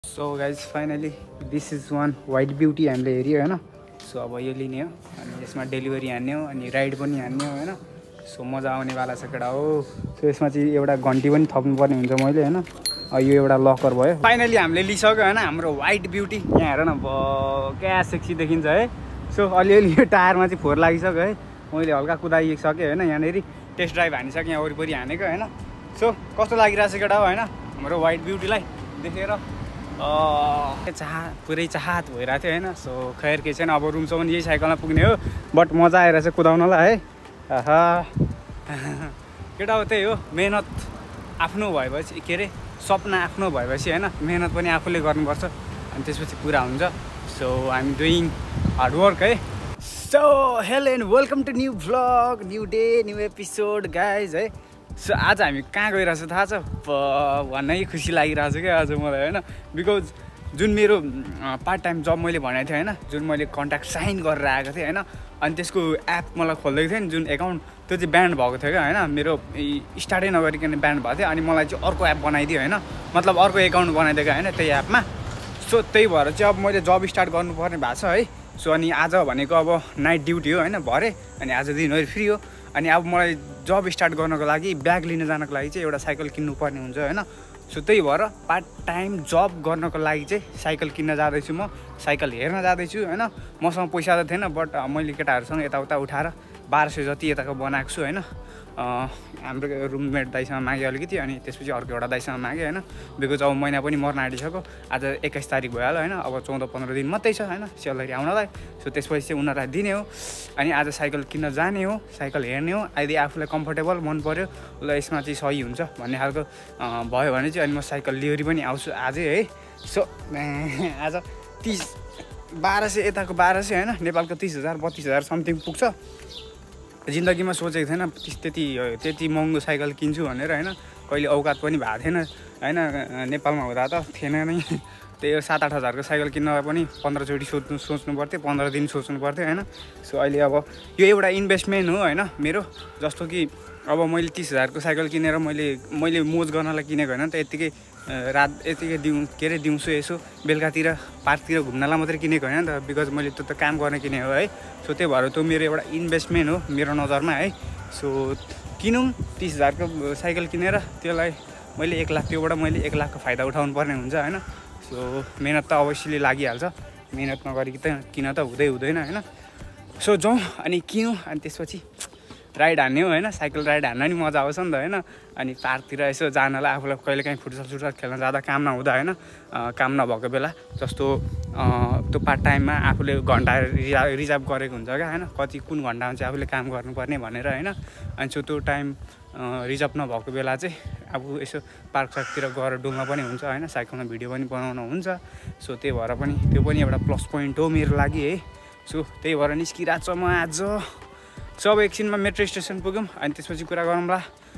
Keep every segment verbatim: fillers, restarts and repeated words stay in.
So guys finally this is one white beauty हामीले हेऱ्यो होइन। सो अब यो लिने हो अनि यसमा डेलिभरी हान्ने हो अनि राइड पनि हान्ने हो होइन। सो मजा आउनेवाला छ केटा हो। सो यसमा चाहिँ एउटा घन्टी पनि थप्नुपर्ने हुन्छ मैले होइन। यो एउटा लकर भयो। फाइनली हामीले लिइसक्यो होइन हाम्रो वाइट ब्युटी। यहाँ हेर न क्या सेक्सी देखिन्छ है। सो अलिअलि यो टायरमा चाहिँ फोहोर लागिसक्यो है। मैले हल्का कुदाइसकेँ होइन। यहाँनिर टेस्ट ड्राइभ हानिसकेँ यहाँ वरिपरि हानेको होइन। सो कस्तो लागिरहेको छ केटा हो होइन हाम्रो वाइट ब्युटीलाई देखेर चाह पुरै चाहत भइरहेको थियो होइन। सो खैर के छैन अब रुमसम्म यही साइकलमा पुग्ने हो। बट मजा आइरहेछ कुदाउनलाई है। आहा केटा हो त्यही हो मेहनत आफ्नो भएपछि के अरे सपना आफ्नो भएपछि होइन मेहनत पनि आफूले गर्नुपर्छ अनि त्यसपछि पुरा हुन्छ। So I am doing hard work है। So hello and welcome to new vlog new day new episode guys है। सो आज हामी कहाँ गइरहेछ थाहा छ भन्नै खुसी लागिरहेको छ क्या आज मलाई होइन। बिकज जुन मेरो पार्ट टाइम जब मैले भनेको थिएँ होइन जुन मैले कन्ट्याक्ट साइन गरेर आएको थिएँ होइन अनि त्यसको एप मलाई खोल्दैको थिएँ नि जुन एकाउन्ट त्यो चाहिँ ब्यान्ड भएको थियो क्या होइन। मेरो स्टार्टै नगरिकन ब्यान्ड भएको थियो अनि मलाई चाहिँ अर्को एप बनाइदियो होइन। मतलब अर्को एकाउन्ट बनाइदिएको होइन त्यही एपमा। सो त्यही भएर चाहिँ अब मैले जब स्टार्ट गर्नुपर्ने भएको छ है। सो अनि आज भनेको अब नाइट ड्युटी हो होइन भरे अनि आज दिनभरि फ्री हो। अनि अब मलाई जब स्टार्ट गर्नको लागि ब्याग लिन जानको लागि चाहिँ एउटा साइकल किन्नुपर्ने हुन्छ होइन। सो त्यही भएर पार्ट टाइम जब गर्नको लागि चाहिँ साइकल किन्न जाँदैछु म। साइकल हेर्न जाँदैछु होइन। मसँग पैसा त थिएन बट मैले केटाहरूसँग यताउता उठाएर बाह्र सय जति यताको बनाएको छु होइन। हाम्रो रुममेट दाइसँग मागेँ अलिकति अनि त्यसपछि अर्को एउटा दाइसँग मागेँ होइन। बिकज अब महिना पनि मर्न आँटिसक्यो। आज एक्काइस तारिक भइहाल्यो होइन। अब चौध पन्ध्र दिन मात्रै छ होइन सेलरी आउनलाई। सो त्यसपछि चाहिँ उनीहरूलाई दिने हो अनि आज साइकल किन्न जाने हो साइकल हेर्ने हो। यदि आफूलाई कम्फर्टेबल मन पऱ्यो ल यसमा चाहिँ सही हुन्छ भन्ने खालको भयो भने चाहिँ अनि म साइकल लिएर पनि आउँछु आजै है। सो आज तिस बाह्र सय यताको बाह्र सय होइन नेपालको तिस हजार बत्तिस हजार समथिङ पुग्छ। जिन्दगीमा सोचेको थिएन त्यति त्यति महँगो साइकल किन्छु भनेर होइन। कहिले औकात पनि भएको थिएन होइन। नेपालमा हुँदा त थिएन नै। त्यही सात आठ हजारको साइकल किन्न पनि पन्ध्रचोटि सोच्नु सोच्नु पर्थ्यो पन्ध्र दिन सोच्नु पर्थ्यो होइन। सो अहिले अब यो एउटा इन्भेस्टमेन्ट हो होइन मेरो। जस्तो कि अब मैले तिस हजारको साइकल किनेर मैले मैले मोज गर्नलाई किनेको होइन त यत्तिकै रात यतिकै दिउँ के अरे दिउँसो यसो बेलुकातिर पार्कतिर घुम्नलाई मात्रै किनेको होइन नि त। बिकज मैले त्यो त काम गर्ने किने हो है। सो त्यही भएर त्यो मेरो एउटा इन्भेस्टमेन्ट हो मेरो नजरमा है। सो किनौँ तिस हजारको साइकल किनेर त्यसलाई मैले एक लाख त्योबाट मैले एक लाखको फाइदा उठाउनु पर्ने हुन्छ होइन। सो मेहनत त अवश्यले लागिहाल्छ। मेहनत नगरी त किन त हुँदै हुँदैन होइन। सो जाउँ अनि किनौँ अनि त्यसपछि राइड हान्ने हो होइन। साइकल राइड हान्न नि मजा आउँछ नि त होइन। अनि पार्कतिर यसो जानलाई आफूलाई कहिले काहीँ फुटसल सुटसल खेल्न जाँदा काम नहुँदा होइन काम नभएको बेला जस्तो त्यो पार्ट टाइममा आफूले घन्टा रिजा रिजर्भ गरेको हुन्छ क्या होइन। कति कुन घन्टामा चाहिँ आफूले काम गर्नुपर्ने भनेर होइन। अनि सो त्यो टाइम रिजर्भ नभएको बेला चाहिँ अब यसो पार्क सार्कतिर गएर डुल्न पनि हुन्छ होइन। साइकलमा भिडियो पनि बनाउन हुन्छ। सो त्यही भएर पनि त्यो पनि एउटा प्लस पोइन्ट हो मेरो लागि है। सो त्यही भएर निस्किरहेको छ म आज। सो अब एकछिनमा मेट्रो स्टेसन पुग्यौँ अनि त्यसपछि कुरा गरौँला।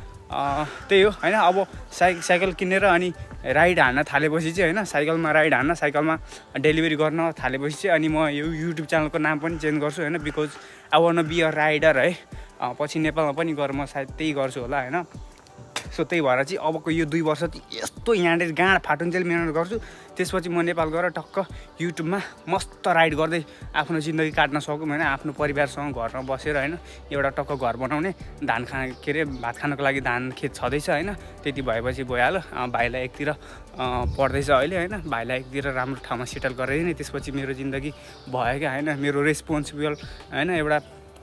त्यही हो होइन। अब साइ साइकल किनेर अनि राइड हान्न थालेपछि चाहिँ होइन साइकलमा राइड हान्न साइकलमा डेलिभरी गर्न थालेपछि चाहिँ अनि म यो युट्युब च्यानलको नाम पनि चेन्ज गर्छु होइन। Because I want be a rider है। पछि नेपालमा पनि गएर म सायद त्यही गर्छु होला होइन। सो त्यही भएर चाहिँ अबको यो दुई वर्ष चाहिँ यस्तो यहाँनिर गाँड फाटुन्जेल मिहिनेत गर्छु। त्यसपछि म नेपाल गएर टक्क युट्युबमा मस्त राइड गर्दै आफ्नो जिन्दगी काट्न सकौँ होइन। आफ्नो परिवारसँग घरमा बसेर होइन एउटा टक्क घर बनाउने धान खा के अरे भात खानको लागि धान खेत छँदैछ होइन। त्यति भएपछि भइहाल्यो। भाइलाई एकतिर पढ्दैछ अहिले होइन। भाइलाई एकतिर राम्रो ठाउँमा सेटल गराइदिने त्यसपछि मेरो जिन्दगी भयो क्या होइन। मेरो रेस्पोन्सिबल होइन एउटा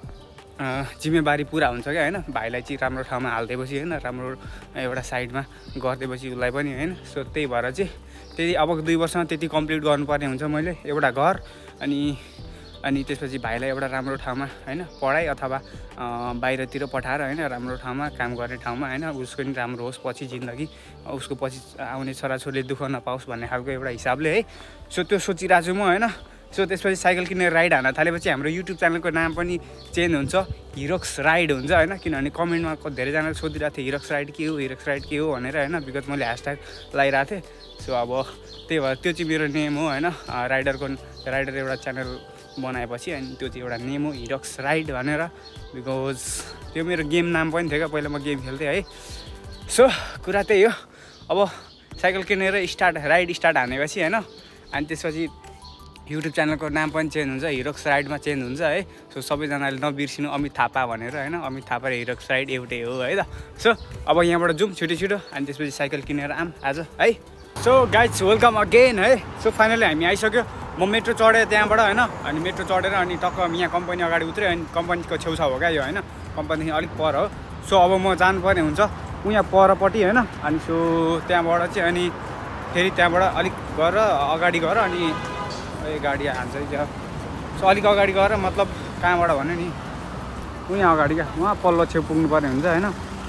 जिम्मेवारी पुरा हुन्छ क्या होइन। भाइलाई चाहिँ राम्रो ठाउँमा हालिदिएपछि होइन राम्रो एउटा साइडमा गरिदिएपछि उसलाई पनि होइन। सो त्यही भएर चाहिँ त्यति अबको दुई वर्षमा त्यति कम्प्लिट गर्नुपर्ने हुन्छ मैले एउटा घर अनि अनि त्यसपछि भाइलाई एउटा राम्रो ठाउँमा होइन पढाइ अथवा बाहिरतिर पठाएर होइन राम्रो ठाउँमा काम गर्ने ठाउँमा होइन उसको पनि राम्रो होस् पछि जिन्दगी उसको पछि आउने छोराछोरीले दुःख नपाओस् भन्ने खालको एउटा हिसाबले है। सो त्यो सोचिरहेको छु म होइन। सो त्यसपछि साइकल किनेर राइड हान्न थालेपछि हाम्रो युट्युब च्यानलको नाम पनि चेन्ज हुन्छ हिरोक्स राइड हुन्छ होइन। किनभने कमेन्टमा धेरैजनाले सोधिरहेको थियो हिरोक्स राइड के हो हिरोक्स राइड के हो भनेर होइन। बिकज मैले ह्यासट्याग लगाइरहेको थिएँ। सो अब त्यही भएर त्यो चाहिँ मेरो नेम हो होइन। राइडरको राइडर एउटा च्यानल बनाएपछि अनि त्यो चाहिँ एउटा नेम हो हिरोक्स राइड भनेर। बिकज त्यो मेरो गेम नाम पनि थियो क्या पहिला म गेम खेल्थेँ है। सो कुरा त्यही हो। अब साइकल किनेर स्टार्ट राइड स्टार्ट हानेपछि होइन अनि त्यसपछि युट्युब च्यानलको नाम पनि चेन्ज हुन्छ हिरोक्स राइडमा चेन्ज हुन्छ है सो सबैजनाले नबिर्सिनु अमित थापा भनेर होइन अमित थापा र हिरोक्स राइड एउटै हो है त सो अब यहाँबाट जाउँ छिटो छिटो अनि त्यसपछि साइकल किनेर आम आज है सो गाइज वेलकम अगेन है सो फाइनली हामी आइसक्यो म मेट्रो चढेँ त्यहाँबाट होइन अनि मेट्रो चढेर अनि टक्क यहाँ कम्पनी अगाडि उत्रेँ अनि कम्पनीको छेउछाउ हो क्या यो होइन कम्पनीदेखि अलिक पर हो सो अब म जानुपर्ने हुन्छ उहाँ परपट्टि होइन अनि सो त्यहाँबाट चाहिँ अनि फेरि त्यहाँबाट अलिक गएर अगाडि गएर अनि ए गाडी हान्छ क्या सो अलिक अगाडि गएर मतलब कहाँबाट भन्यो नि उहाँ अगाडि क्या उहाँ पल्लो छेउ पुग्नुपर्ने हुन्छ होइन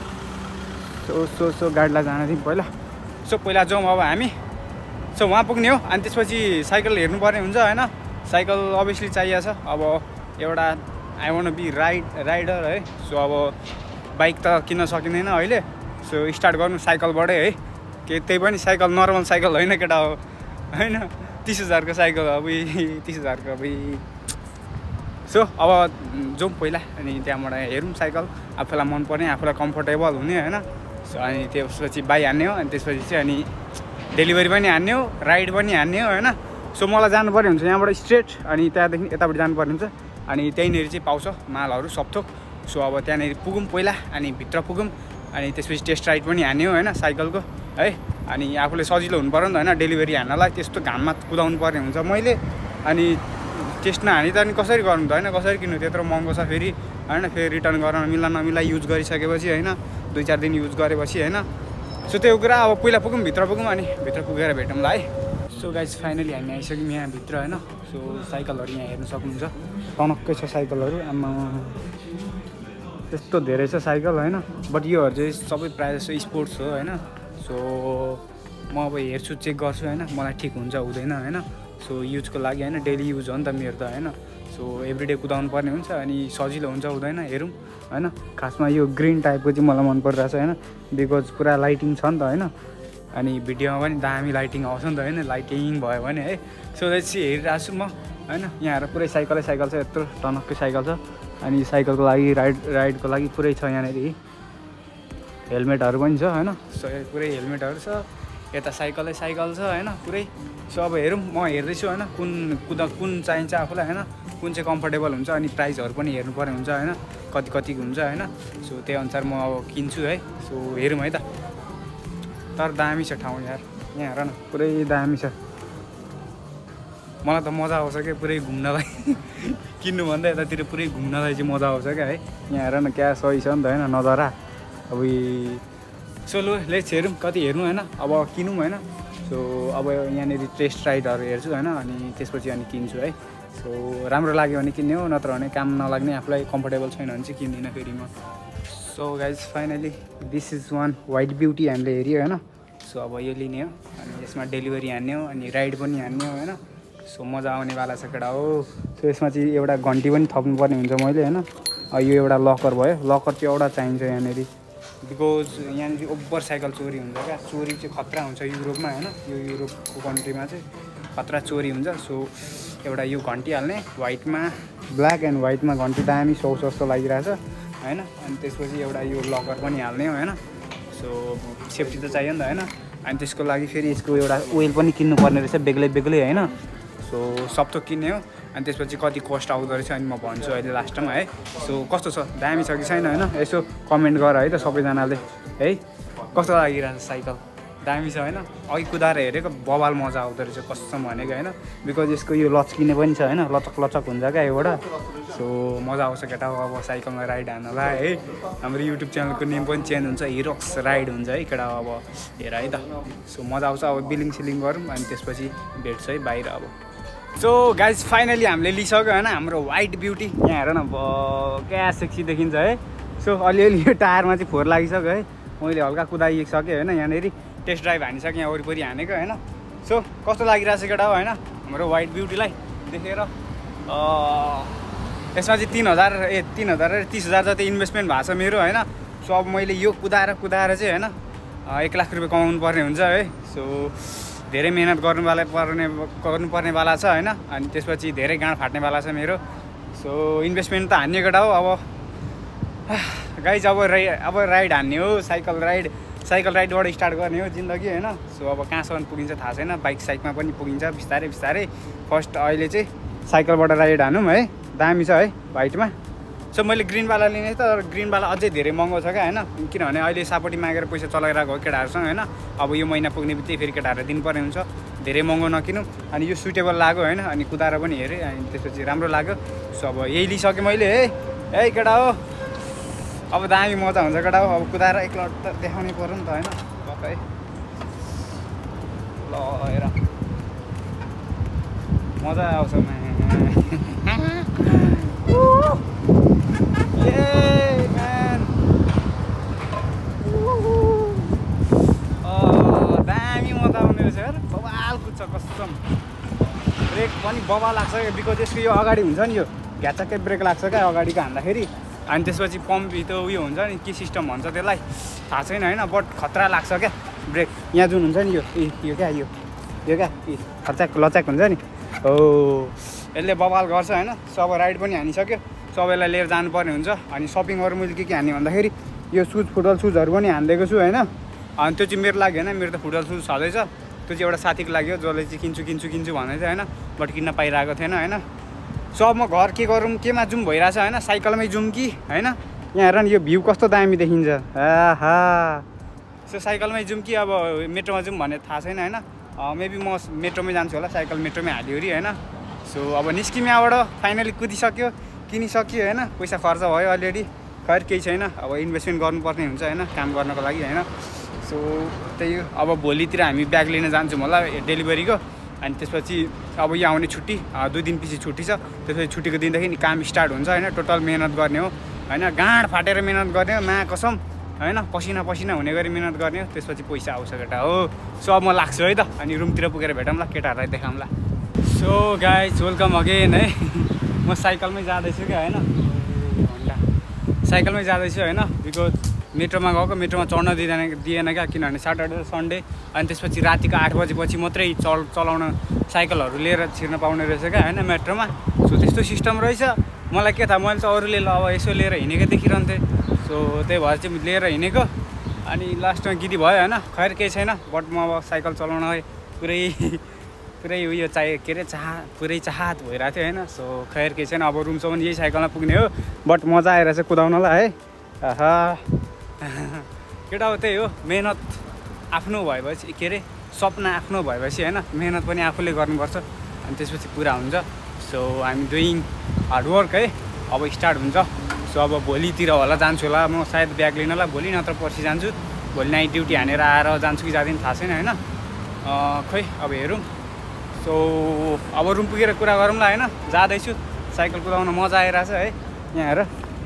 सो सो सो गाडीलाई जान दिउँ पहिला सो पहिला जाउँ अब हामी सो वहाँ पुग्ने हो अनि त्यसपछि साइकल हेर्नुपर्ने हुन्छ होइन साइकल अभियसली चाहिएको छ अब एउटा I want be ride rider है सो अब बाइक त किन्न सकिँदैन अहिले सो स्टार्ट गर्नु साइकलबाटै है के त्यही पनि साइकल नर्मल साइकल होइन केटा हो होइन तिस हजारको साइकल अब तिस हजारको अब सो अब जाउँ पहिला अनि त्यहाँबाट हेरौँ साइकल आफूलाई मनपर्ने आफूलाई कम्फोर्टेबल हुने होइन सो अनि त्यसपछि बाई हान्ने हो अनि त्यसपछि चाहिँ अनि डेलिभरी पनि हान्ने हो राइड पनि हान्ने हो होइन सो मलाई जानुपर्ने हुन्छ यहाँबाट स्ट्रेट अनि त्यहाँदेखि यतापट्टि जानुपर्ने हुन्छ अनि त्यहीँनिर चाहिँ पाउँछ मालहरू सबथोक सो अब त्यहाँनिर पुगौँ पहिला अनि भित्र पुगौँ अनि त्यसपछि टेस्ट राइड पनि हान्ने हो होइन साइकलको है अनि आफूले सजिलो हुनु पऱ्यो नि त होइन डेलिभरी हान्नलाई त्यस्तो घाममा कुदाउनु पर्ने हुन्छ मैले अनि टेस्ट नहानी त अनि कसरी गर्नु त होइन कसरी किन्नु त्यत्रो महँगो छ फेरि होइन फेरि रिटर्न गर्न मिल्ला नमिल्ला युज गरिसकेपछि होइन दुई चार दिन युज गरेपछि होइन सो त्यो कुरा अब पहिला पुगौँ भित्र पुगौँ अनि भित्र पुगेर भेटौँला है सो गाइज फाइनली हामी आइसक्यौँ यहाँभित्र होइन सो साइकलहरू यहाँ हेर्नु सक्नुहुन्छ टनक्कै छ साइकलहरू आमा त्यस्तो धेरै छ साइकल होइन बट योहरू चाहिँ सबै प्रायः जस्तो स्पोर्ट्स हो होइन सो म अब हेर्छु चेक गर्छु होइन मलाई ठिक हुन्छ हुँदैन होइन सो युजको लागि होइन डेली युज हो नि त मेरो त होइन सो एभ्रिडे कुदाउनु पर्ने हुन्छ अनि सजिलो हुन्छ हुँदैन हेरौँ होइन खासमा यो ग्रिन टाइपको चाहिँ मलाई मन परिरहेछ होइन बिकज पुरा लाइटिङ छ नि त होइन अनि भिडियोमा पनि दामी लाइटिङ आउँछ नि त होइन लाइटिङ भयो भने है सो चाहिँ हेरिरहेको छु म होइन यहाँ पुरै साइकलै साइकल छ यत्रो टनक्कै साइकल छ अनि साइकलको लागि राइड राइडको लागि पुरै छ यहाँनिर हेलमेटहरू पनि छ होइन सो पुरै हेलमेटहरू छ यता साइकलै साइकल छ होइन पुरै सो अब हेरौँ म हेर्दैछु होइन कुन कुदा कुन चाहिन्छ आफूलाई होइन कुन चाहिँ कम्फर्टेबल हुन्छ अनि प्राइसहरू पनि हेर्नुपर्ने हुन्छ होइन कति कतिको हुन्छ होइन सो त्यही अनुसार म अब किन्छु है सो हेरौँ है त तर दामी छ ठाउँ यार यहाँ हेर न पुरै दामी छ मलाई त मजा आउँछ क्या पुरै घुम्नलाई किन्नुभन्दा यतातिर पुरै घुम्नलाई चाहिँ मजा आउँछ क्या है यहाँ हेर न क्या सही छ नि त होइन नजरा अब सो लु लेट्स हेरौँ कति हेर्नु होइन अब किनौँ होइन सो अब यहाँनिर टेस्ट राइडहरू हेर्छु होइन अनि त्यसपछि अनि किन्छु है सो राम्रो लाग्यो भने किन्ने हो नत्र भने काम नलाग्ने आफूलाई कम्फर्टेबल छैन भने चाहिँ किन्दिनँ फेरि म so guys finally this is one white beauty हामीले हेऱ्यो होइन सो अब यो लिने हो अनि यसमा डेलिभरी हान्ने हो अनि राइड पनि हान्ने हो होइन सो मजा आउनेवाला छ केटा हो सो यसमा चाहिँ एउटा घन्टी पनि थप्नुपर्ने हुन्छ मैले होइन यो एउटा लकर भयो लकर चाहिँ एउटा चाहिन्छ यहाँनिर बिकज यहाँनिर ओभर साइकल चोरी हुन्छ क्या चोरी चाहिँ खतरा हुन्छ युरोपमा होइन यो युरोपको कन्ट्रीमा चाहिँ खतरा चोरी हुन्छ सो एउटा यो घन्टी हाल्ने व्हाइटमा ब्ल्याक एन्ड व्हाइटमा घन्टी दामी सौ सस्तो लागिरहेछ होइन अनि त्यसपछि एउटा यो लकर पनि हाल्ने हो होइन सो सेफ्टी त चाहियो नि त होइन अनि त्यसको लागि फेरि यसको एउटा ओइल पनि किन्नुपर्ने रहेछ बेग्लै बेग्लै होइन सो सब थोक किन्ने हो अनि त्यसपछि कति कस्ट आउँदो रहेछ अनि म भन्छु अहिले लास्टमा है सो कस्तो छ दामी छ कि छैन होइन यसो कमेन्ट गर है त सबैजनाले है कस्तो लागिरहेछ साइकल दामी छ होइन अघि कुदाएर हेरेको बबाल मजा आउँदो रहेछ कसम भनेको होइन बिकज यसको यो लचकिने पनि छ होइन लचक लचक हुन्छ क्या योबाट सो मजा आउँछ केटा अब साइकलमा राइड हान्नलाई है हाम्रो युट्युब च्यानलको नेम पनि चेन्ज हुन्छ हिरोक्स राइड हुन्छ है केटा अब हेर है त सो मजा आउँछ अब बिलिङ सिलिङ गरौँ अनि त्यसपछि भेट्छ है बाहिर अब सो गाइज फाइनली हामीले लिइसक्यो होइन हाम्रो वाइट ब्युटी यहाँ हेर न क्या सेक्सी देखिन्छ है सो अलिअलि यो टायरमा चाहिँ फोहोर लागिसक्यो है मैले हल्का कुदाइसकेँ होइन यहाँनिर टेस्ट ड्राइभ हानिसकेँ यहाँ वरिपरि हानेको होइन सो कस्तो लागिरहेछ केटा हो होइन हाम्रो वाइट ब्युटीलाई देखेर यसमा चाहिँ तिन हजार ए तिन हजार तिस हजार जति इन्भेस्टमेन्ट भएको छ मेरो होइन सो अब मैले यो कुदाएर कुदाएर चाहिँ होइन एक लाख रुपियाँ कमाउनु पर्ने हुन्छ है सो धेरै मेहनत गर्नुवाला पर्ने गर्नुपर्नेवाला छ होइन अनि त्यसपछि धेरै गाँड फाट्नेवाला छ मेरो सो इन्भेस्टमेन्ट त हान्ने केटा हो अब गाइज अब राइ अब राइड हान्ने हो साइकल राइड साइकल राइडबाट स्टार्ट गर्ने हो जिन्दगी होइन। सो अब कहाँसम्म पुगिन्छ थाहा छैन, बाइक साइकमा पनि पुगिन्छ बिस्तारै बिस्तारै। फर्स्ट अहिले चाहिँ साइकलबाट राइड हानौँ है, दामी छ है वाइटमा। सो मैले ग्रिनवाला लिने तर ग्रिनवाला अझै धेरै महँगो छ क्या होइन, किनभने अहिले सापट्टि मागेर पैसा चलाइरहेको हो केटाहरूसँग होइन। अब यो महिना पुग्ने बित्तिकै फेरि केटाहरू दिनुपर्ने हुन्छ, धेरै महँगो नकिनौँ। अनि यो सुटेबल लाग्यो होइन, अनि कुदाएर पनि हेरेँ, अनि त्यसपछि राम्रो लाग्यो। सो अब यही लिइसकेँ मैले है, है केटा हो। अब दामी मजा हुन्छ केटा हो, अब कुदाएर एकलट त देखाउनै पऱ्यो नि त होइन पक्कै। ल हेर मजा आउँछ दामी मजा आउने रहेछ यार, बबाल कुद्छ कसम। ब्रेक पनि बबाल लाग्छ क्या, बिकज यसको यो अगाडि हुन्छ नि, यो घ्याचक्कै ब्रेक लाग्छ क्या अगाडिको हान्दाखेरि। अनि त्यसपछि पम्प त्यो उयो हुन्छ नि, के सिस्टम भन्छ त्यसलाई थाहा छैन होइन, बट खतरा लाग्छ क्या ब्रेक। यहाँ जुन हुन्छ नि यो यो क्या यो यो क्या खर्चाक लचाक हुन्छ नि हो, यसले बबाल गर्छ होइन। सब राइड पनि हानिसक्यो, सबैलाई लिएर जानुपर्ने हुन्छ। अनि सपिङहरू मैले के के हाने भन्दाखेरि यो सुज फुटबल सुजहरू पनि हानिदिएको छु होइन। अनि त्यो चाहिँ मेरो लागि होइन, मेरो त फुटबल सुज छँदैछ, त्यो चाहिँ एउटा साथीको लागि हो जसले चाहिँ किन्छु किन्छु किन्छु भन्दै थियो होइन, बट किन्न पाइरहेको थिएन होइन। सो अब म घर के गरौँ केमा जाउँ भइरहेछ होइन, साइकलमै जाउँ कि होइन। यहाँ हेर नि यो भ्यू कस्तो दामी देखिन्छ, आहा। सो साइकलमै जाउँ कि अब मेट्रोमा जाउँ भन्ने थाहा छैन होइन, मेबी म मेट्रोमै जान्छु होला, साइकल मेट्रोमै हाल्यो अरे होइन। सो अब निस्क्यौँ यहाँबाट, फाइनली कुदिसक्यो, किनिसक्यो होइन, पैसा खर्च भयो अलरेडी, खैर केही छैन। अब इन्भेस्टमेन्ट गर्नुपर्ने हुन्छ होइन काम गर्नको लागि होइन। सो त्यही हो, अब भोलितिर हामी ब्याग लिन जान्छौँ होला डेलिभरीको। अनि त्यसपछि अब यो आउने छुट्टी दुई दिन पछि छुट्टी छ, त्यसपछि छुट्टीको दिनदेखि काम स्टार्ट हुन्छ होइन। टोटल मेहनत गर्ने हो होइन, गाँड फाटेर मेहनत गर्ने हो, मा कसम होइन, पसिना पसिना हुने गरी मेहनत गर्ने हो, त्यसपछि पैसा आउँछ केटा हो। सो अब म लाग्छु है त, अनि रुमतिर पुगेर भेटौँला, केटाहरूलाई देखाउँला। सो गाइज वेलकम अगेन है, म साइकलमै जाँदैछु क्या होइन, होन्डा साइकलमै जाँदैछु होइन। बिकज मेट्रोमा गएको, मेट्रोमा चढ्न दिँदैन दिएन क्या, किनभने सटरडे सन्डे अनि त्यसपछि रातिको आठ बजेपछि मात्रै चल चलाउन साइकलहरू लिएर छिर्न पाउने रहेछ क्या होइन मेट्रोमा। सो त्यस्तो सिस्टम रहेछ, मलाई के थाहा, मैले त अरूले अब यसो लिएर हिँडेको देखिरहन्थेँ। सो त्यही भएर चाहिँ लिएर हिँडेको, अनि लास्टमा गिदी भयो होइन। खैर केही छैन, बट म अब साइकल चलाउन पुरै पुरै उयो चाहियो के अरे चाह पुरै चाहत भइरहेको थियो होइन। सो खैर केही छैन, अब रुमसम्म यही साइकलमा पुग्ने हो, बट मजा आइरहेछ कुदाउनलाई है। आहा केटा हो, त्यही हो मेहनत आफ्नो भएपछि के अरे सपना आफ्नो भएपछि होइन, मेहनत पनि आफूले गर्नुपर्छ अनि त्यसपछि पुरा हुन्छ। सो हामी डुइङ हार्डवर्क है, अब स्टार्ट हुन्छ। सो अब भोलितिर होला जान्छु होला म सायद ब्याग लिनलाई, भोलि नत्र पर्सि जान्छु। भोलि नाइट ड्युटी हानेर आएर जान्छु कि जाँदैन थाहा छैन होइन, खोइ अब हेरौँ। सो अब रुम पुगेर कुरा गरौँला होइन, जाँदैछु, साइकल कुदाउन मजा आइरहेछ है। यहाँ हेर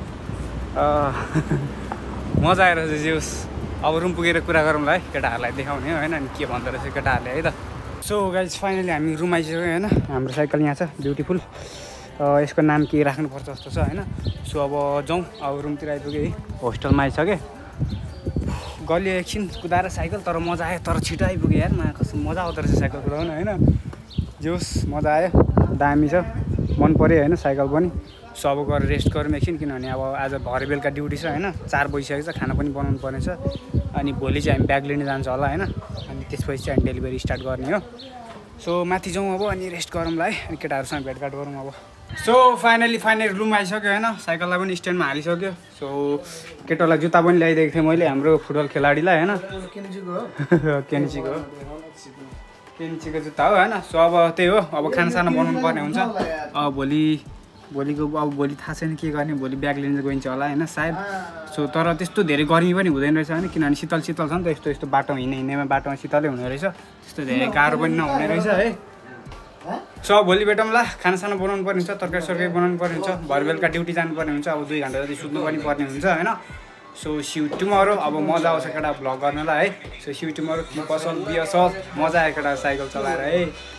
मजा आइरहेछ जेस। अब रुम पुगेर कुरा गरौँला है, केटाहरूलाई देखाउने होइन, अनि के भन्दो रहेछ केटाहरूले है त। सो गाइज फाइनली हामी रुम आइसक्यो होइन, हाम्रो साइकल यहाँ छ ब्युटिफुल, यसको नाम के राख्नुपर्छ जस्तो छ होइन। सो अब जाउँ, अब रुमतिर आइपुग्यो है, होस्टेलमा आइसक्यो, गल्यो एकछिन कुदाएर साइकल, तर मजा आयो, तर छिटो आइपुग्यो यार, मा कस्तो मजा आउँदो रहेछ साइकल कुदाउन होइन। जोस् मजा आयो, दामी छ, मन पऱ्यो होइन साइकल पनि। सो अब गएर रेस्ट गरौँ एकछिन, किनभने अब आज भरे बेलुका ड्युटी छ होइन, चार बजिसकेको छ, खाना पनि बनाउनु पर्ने छ। अनि भोलि चाहिँ हामी ब्याग लिन जान्छ होला होइन, अनि त्यसपछि चाहिँ हामी डेलिभरी स्टार्ट गर्ने हो। सो माथि जाउँ अब, अनि रेस्ट गरौँला है, अनि केटाहरूसँग भेटघाट गरौँ अब। सो फाइनली फाइनली रुम आइसक्यो होइन, साइकललाई पनि स्ट्यान्डमा हालिसक्यो। सो केटालाई जुत्ता पनि ल्याइदिएको थिएँ मैले, हाम्रो फुटबल खेलाडीलाई होइन, केन्चीको हो केन्चीको जुत्ता हो होइन। सो अब त्यही हो, अब खानासाना बनाउनु पर्ने हुन्छ। अब भोलि भोलिको अब भोलि थाहा छैन के गर्ने, भोलि ब्याग लिन गइन्छ होला होइन सायद। सो तर त्यस्तो धेरै गर्मी पनि हुँदैन रहेछ होइन, किनभने शीतल शीतल छ नि त, यस्तो यस्तो बाटो हिँड्ने हिँड्नेमा बाटोमा शीतलै हुने रहेछ, त्यस्तो धेरै गाह्रो पनि नहुने रहेछ है। सो भोलि भेटौँला, खानासाना बनाउनु पर्ने हुन्छ, तरकारी सरकारी बनाउनु पर्ने हुन्छ, भरे बेलुका ड्युटी जानुपर्ने हुन्छ, अब दुई घन्टा जति सुत्नु पनि पर्ने हुन्छ होइन। सो सिउ टुमरो, अब मजा आउँछ केटा भ्लग गर्नलाई है। सो सिउ टुमरो, बी पसल बी असल, मजा आयो केटा साइकल चलाएर है।